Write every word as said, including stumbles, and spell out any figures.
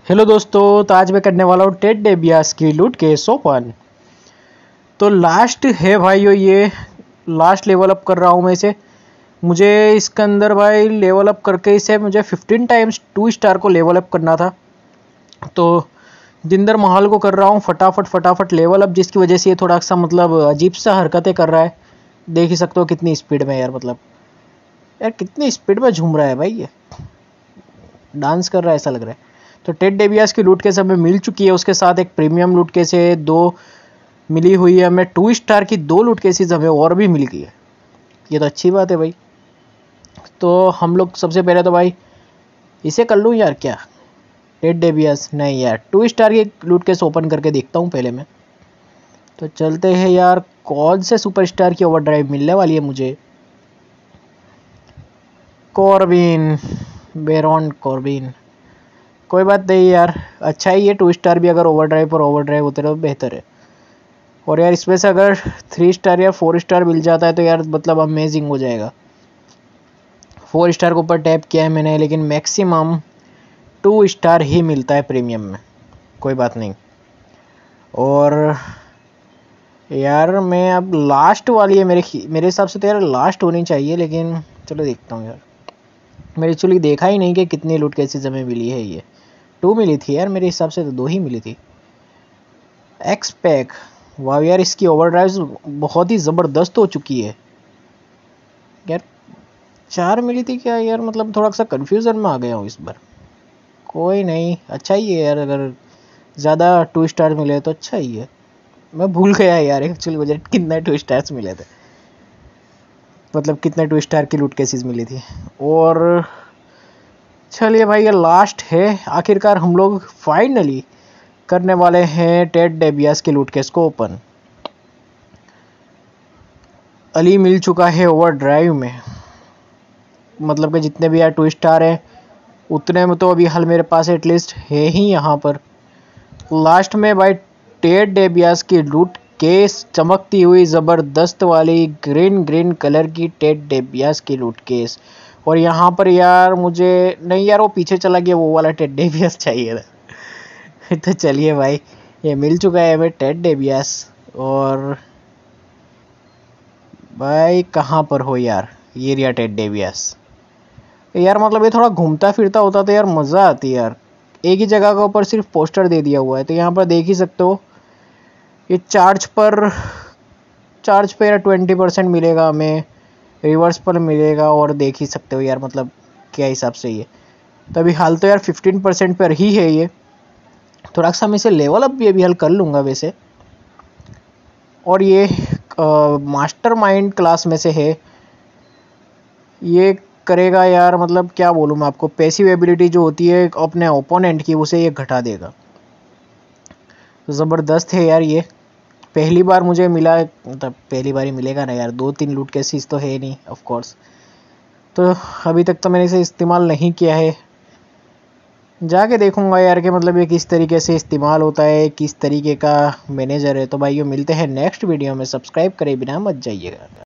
Hello दोस्तों, तो आज मैं करने वाला हूँ टेड डेबियस की लूट केस ओपन। तो लास्ट है भाइयों, ये लास्ट लेवल अप कर रहा हूँ मैं इसे। मुझे इसके अंदर भाई लेवल अप करके इसे मुझे फिफ्टीन टाइम्स टू स्टार को लेवल अप करना था। तो जिंदर महल को कर रहा हूँ फटाफट फटाफट लेवल अप, जिसकी वजह से ये थोड़ा सा मतलब अजीब सा हरकतें कर रहा है। देख ही सकते हो कितनी स्पीड में यार, मतलब यार कितनी स्पीड में झूम रहा है भाई, ये डांस कर रहा है ऐसा लग रहा है। तो टेड डेबियस की लूट केस हमें मिल चुकी है, उसके साथ एक प्रीमियम लूट केस है, दो मिली हुई है हमें, टू स्टार की दो लूट केसेस हमें और भी मिल गई है। ये तो अच्छी बात है भाई। तो हम लोग सबसे पहले तो भाई इसे कर लूँ यार, क्या टेड डेबियस नहीं यार, टू स्टार की लूट केस ओपन करके देखता हूँ पहले मैं। तो चलते हैं यार, कौन से सुपरस्टार की ओवर ड्राइव मिलने वाली है मुझे। कॉर्बिन, बेरॉन कॉर्बिन, कोई बात नहीं यार, अच्छा ही है। टू स्टार भी अगर ओवर ड्राइव पर ओवर ड्राइव होते रहे तो बेहतर है। और यार इसमें से अगर थ्री स्टार या फोर स्टार मिल जाता है तो यार मतलब अमेजिंग हो जाएगा। फोर स्टार के ऊपर टैप किया है मैंने, लेकिन मैक्सिमम टू स्टार ही मिलता है प्रीमियम में। कोई बात नहीं। और यार मैं अब लास्ट वाली है मेरे मेरे हिसाब से तो यार लास्ट होनी चाहिए, लेकिन चलो देखता हूँ यार। मैंने एक्चुअली देखा ही नहीं कि कितनी लूट केसेस हमें मिली है। ये टू मिली थी यार, मेरे हिसाब से तो दो ही मिली थी। एक्स पैक, वाह यार इसकी ओवरड्राइव बहुत ही ज़बरदस्त हो चुकी है यार। चार मिली थी क्या यार, मतलब थोड़ा सा कंफ्यूजन में आ गया हूँ इस बार। कोई नहीं, अच्छा ही है यार, अगर ज़्यादा टू स्टार मिले तो अच्छा ही है। मैं भूल गया यार एक्चुअली मुझे कितने टू स्टार्स मिले थे, मतलब कितने टू स्टार की लूट केसेस मिली थी। और चलिए भाई, ये लास्ट है। आखिरकार हम लोग फाइनली करने वाले हैं टेड डेबियस के लूट केस को ओपन। अली मिल चुका है ओवर ड्राइव में, मतलब कि जितने भी यार टू स्टार हैं उतने में तो अभी हाल मेरे पास एटलीस्ट है ही यहाँ पर। लास्ट में भाई टेड डेबियस की लूट केस, चमकती हुई ज़बरदस्त वाली ग्रीन ग्रीन कलर की टेड डेबियस की लूट केस। और यहाँ पर यार मुझे नहीं यार, वो पीछे चला गया, वो वाला टेड डेबियस चाहिए था। तो चलिए भाई, ये मिल चुका है हमें टेड डेबियस। और भाई कहाँ पर हो यार, ये रिया टेड डेबियस यार, मतलब ये थोड़ा घूमता फिरता होता तो यार मज़ा आती यार। एक ही जगह के ऊपर सिर्फ पोस्टर दे दिया हुआ है। तो यहाँ पर देख ही सकते हो, ये चार्ज पर चार्ज पे यार ट्वेंटी परसेंट मिलेगा हमें, रिवर्स पर मिलेगा। और देख ही सकते हो यार, मतलब क्या हिसाब से ये तभी हाल तो यार फिफ्टीन परसेंट पर ही है ये। थोड़ा सा मैं इसे लेवल अप भी अभी हल कर लूँगा वैसे। और ये मास्टर माइंड क्लास में से है, ये करेगा यार, मतलब क्या बोलूँ मैं आपको, पैसिव एबिलिटी जो होती है अपने ओपोनेंट की उसे ये घटा देगा। ज़बरदस्त है यार ये। पहली बार मुझे मिला, मतलब पहली बार ही मिलेगा ना यार, दो तीन लूट केसेस तो है नहीं ऑफ कोर्स। तो अभी तक तो मैंने इसे इस्तेमाल नहीं किया है, जाके देखूंगा यार कि मतलब ये किस तरीके से इस्तेमाल होता है, किस तरीके का मैनेजर है। तो भाइयों मिलते हैं नेक्स्ट वीडियो में, सब्सक्राइब करे बिना मत जाइएगा।